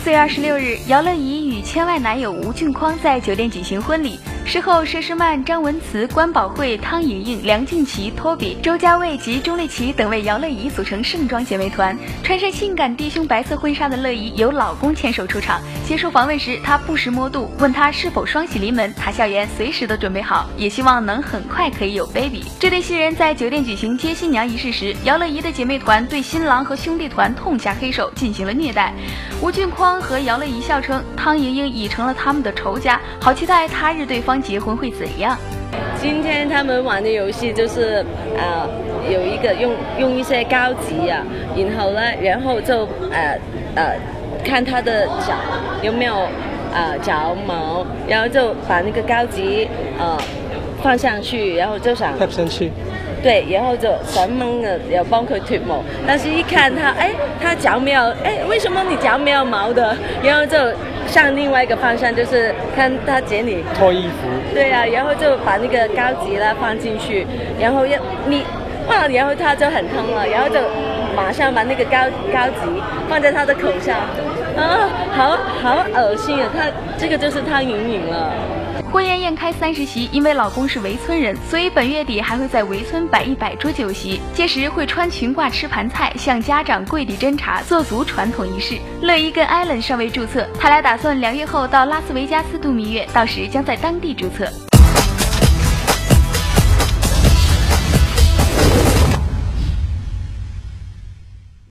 4月26日，姚乐怡与圈外男友吴俊匡在酒店举行婚礼。事后，佘诗曼、张文慈、关宝慧、汤莹莹、梁静琪、托比、周家卫及钟丽祺等为姚乐怡组成盛装姐妹团。穿上性感低胸白色婚纱的乐怡由老公牵手出场。接受访问时，她不时摸肚，问她是否双喜临门，她笑言随时都准备好，也希望能很快可以有 baby。这对新人在酒店举行接新娘仪式时，姚乐怡的姐妹团对新郎和兄弟团痛下黑手，进行了虐待。吴俊匡和姚乐怡笑称，汤莹莹已成了他们的仇家，好期待他日对方结婚会怎样。 今天他们玩的游戏就是有一个用一些膏级啊，然后就看他的脚有没有脚毛，然后就把那个膏级放上去，然后就想貼上去。 对，然后就想掹嘅，又幫佢脱毛，但是一看他，他腳沒有，為什麼你腳沒有毛的？然後就上另外一個方向，就是看他剪你脱衣服。 對啊，然後就把那個膏級啦放進去，然後然後他就很痛了，然後就馬上把那個膏級放在他的口上，好惡心啊！這個就是湯盈盈了。 婚宴宴開30席，因為老公是圍村人，所以本月底還會在圍村擺100桌酒席，屆時會穿裙褂吃盤菜，向家長跪地斟茶，做足傳統儀式。樂怡跟艾倫尚未註冊，他倆打算2月後到拉斯維加斯度蜜月，到時將在當地註冊。